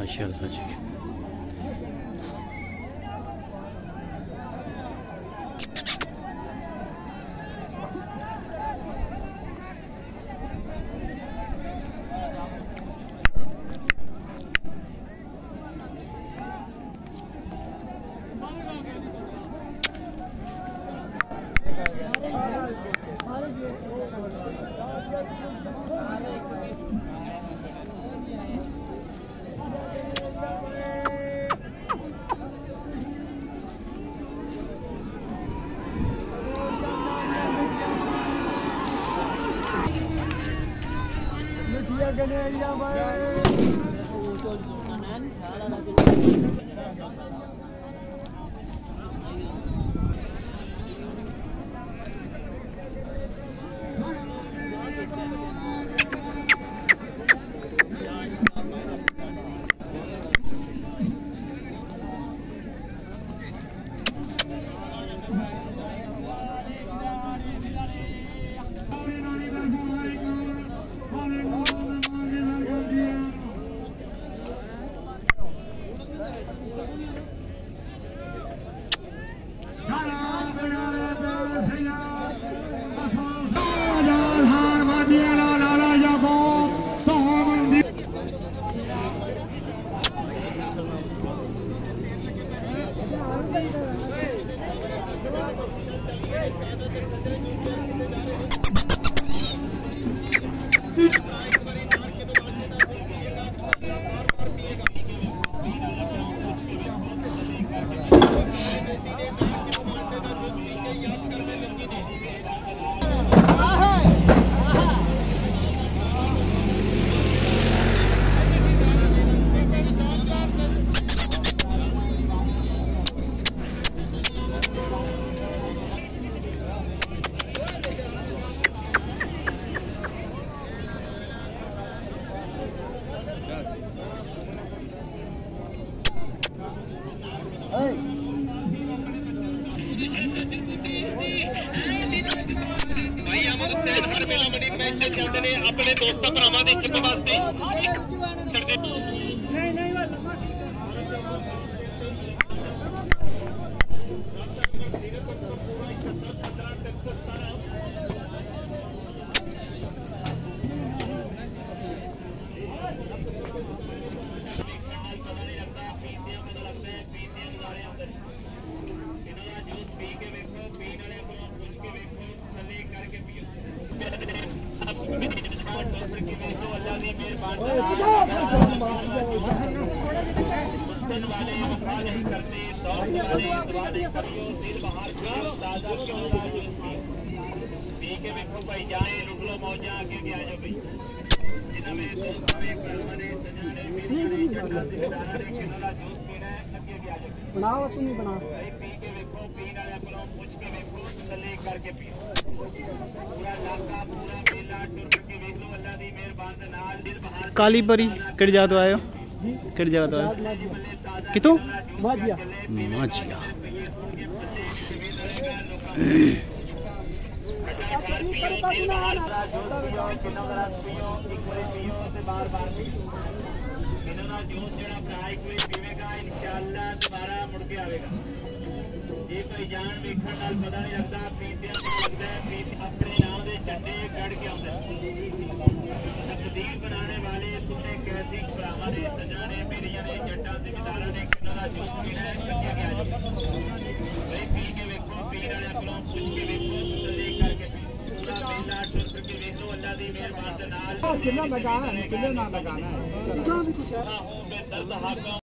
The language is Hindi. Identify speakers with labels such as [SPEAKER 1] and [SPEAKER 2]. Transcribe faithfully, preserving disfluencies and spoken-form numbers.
[SPEAKER 1] माशाल्लाह जी।
[SPEAKER 2] अपने दोस्तों भरावां दे हित वास्ते भाई जाए लुट लो मौजा आगे आ जाओ भाई जिन्हें
[SPEAKER 3] बनाओ तुम ही बनाओ
[SPEAKER 2] पी के देखो पीने वाले को पूछ के देखो थले करके पियो पूरा इलाका पूरा मेला टुर के देख लो अल्लाह दी मेहरबान दे नाल दिल बहार
[SPEAKER 1] काली परी किहड़ी जगह तो आए हो
[SPEAKER 3] जी
[SPEAKER 1] किहड़ी जगह तो आए कितों
[SPEAKER 3] माजिया
[SPEAKER 1] माजिया
[SPEAKER 2] दोबारा मुड़ के आएगा जी कोई जान देखने नाल पता नहीं लगता पीते लगता है पीते अपने नाम के झंडे कड़ के आते तकदीर बनाने वाले सोने कैसी भरावां ने सजना ने मेरिया ने जट्टां जिमीदारां ने किन्ना दा जोश पीना है कट्ठे के आ जाओ भाई पी के वेखो पीर वाले कोलों पूछ के वेखो तसल्ली करके पूरा मेला टुर के वेख लो अल्लाह दी मेहरबान दे नाल
[SPEAKER 3] किन्ना लगाना है किन्ना ना लगाना है
[SPEAKER 2] हो बेहतर